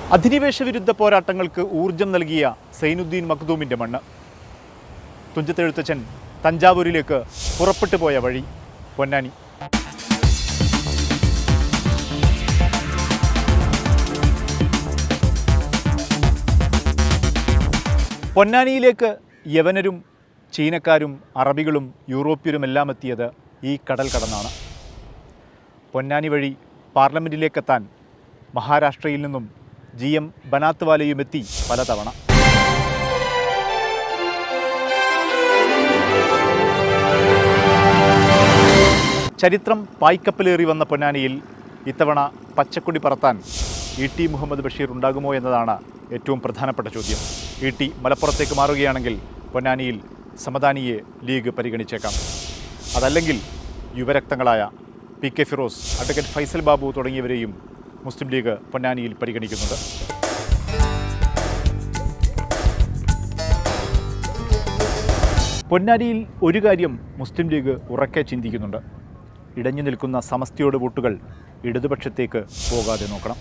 അധിനിവേശ വിരുദ്ധ പോരാട്ടങ്ങൾക്ക് ഊർജം നൽകിയ സൈനുദ്ദീൻ മഖ്ദൂമിൻ്റെ മണ്ണ്. തുഞ്ചത്തെഴുത്തച്ഛൻ തഞ്ചാവൂരിലേക്ക് പുറപ്പെട്ടു പോയ വഴി പൊന്നാനി. പൊന്നാനിയിലേക്ക് യവനരും ചീനക്കാരും അറബികളും യൂറോപ്യരുമെല്ലാം എത്തിയത് ഈ കടൽ കടന്നാണ്. പൊന്നാനി വഴി പാർലമെൻറ്റിലേക്കെത്താൻ മഹാരാഷ്ട്രയിൽ നിന്നും GM ബനാത്വാലയും എത്തി പലതവണ. ചരിത്രം പായ്ക്കപ്പലേറി വന്ന പൊന്നാനിയിൽ ഇത്തവണ പച്ചക്കൊടി പറത്താൻ E.T. മുഹമ്മദ് ബഷീർ ഉണ്ടാകുമോ എന്നതാണ് ഏറ്റവും പ്രധാനപ്പെട്ട ചോദ്യം. E.T. മലപ്പുറത്തേക്ക് മാറുകയാണെങ്കിൽ പൊന്നാനിയിൽ സമദാനിയെ ലീഗ് പരിഗണിച്ചേക്കാം. അതല്ലെങ്കിൽ യുവരക്തങ്ങളായ P.K. ഫിറോസ്, അഡ്വക്കേറ്റ് ഫൈസൽ ബാബു തുടങ്ങിയവരെയും മുസ്ലിം ലീഗ് പൊന്നാനിയിൽ പരിഗണിക്കുന്നുണ്ട്. പൊന്നാനിയിൽ ഒരു കാര്യം മുസ്ലിം ലീഗ് ഉറക്കെ ചിന്തിക്കുന്നുണ്ട്. ഇടഞ്ഞു നിൽക്കുന്ന സമസ്തയുടെ വോട്ടുകൾ ഇടതുപക്ഷത്തേക്ക് പോകാതെ നോക്കണം.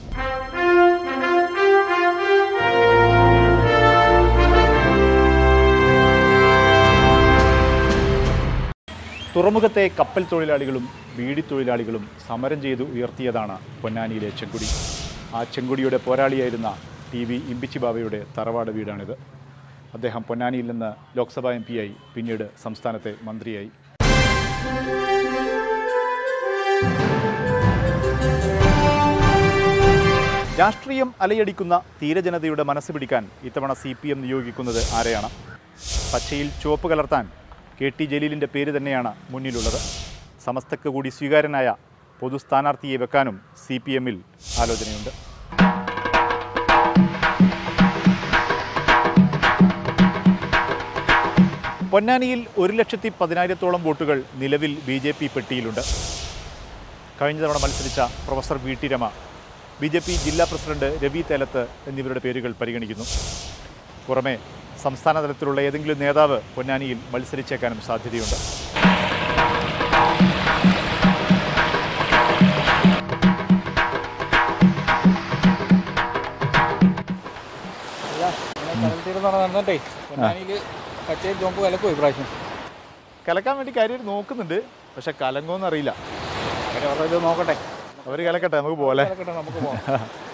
തുറമുഖത്തെ കപ്പൽ തൊഴിലാളികളും ബീഡി തൊഴിലാളികളും സമരം ചെയ്ത് ഉയർത്തിയതാണ് പൊന്നാനിയിലെ ചെങ്കൊടി. ആ ചെങ്കൊടിയുടെ പോരാളിയായിരുന്ന TV ഇമ്പിച്ചി ബാബയുടെ തറവാട് വീടാണിത്. അദ്ദേഹം പൊന്നാനിയിൽ നിന്ന് ലോക്സഭാ MP ആയി, പിന്നീട് സംസ്ഥാനത്തെ മന്ത്രിയായി. രാഷ്ട്രീയം അലയടിക്കുന്ന തീരജനതയുടെ മനസ്സ് പിടിക്കാൻ ഇത്തവണ CPM നിയോഗിക്കുന്നത് ആരെയാണ്? പച്ചയിൽ ചുവപ്പ് കലർത്താൻ KT ജലീലിൻ്റെ പേര് തന്നെയാണ് മുന്നിലുള്ളത്. സമസ്തക്ക് കൂടി സ്വീകാര്യനായ പൊതു സ്ഥാനാർത്ഥിയെ വെക്കാനും CPM-ൽ ആലോചനയുണ്ട്. പൊന്നാനിയിൽ 1,10,000-ഓളം വോട്ടുകൾ നിലവിൽ BJP പെട്ടിയിലുണ്ട്. കഴിഞ്ഞ തവണ മത്സരിച്ച പ്രൊഫസർ VT രമ, BJP ജില്ലാ പ്രസിഡന്റ് രവി തേലത്ത് എന്നിവരുടെ പേരുകൾ പരിഗണിക്കുന്നു. പുറമെ സംസ്ഥാന തലത്തിലുള്ള ഏതെങ്കിലും നേതാവ് പൊന്നാനിയിൽ മത്സരിച്ചേക്കാനും സാധ്യതയുണ്ട്. കലക്കാൻ വേണ്ടി കാര്യം നോക്കുന്നുണ്ട്, പക്ഷെ കലങ്ങോന്നറിയില്ല. നോക്കട്ടെ, അവർ കലക്കട്ടെ, നമുക്ക് പോലെ.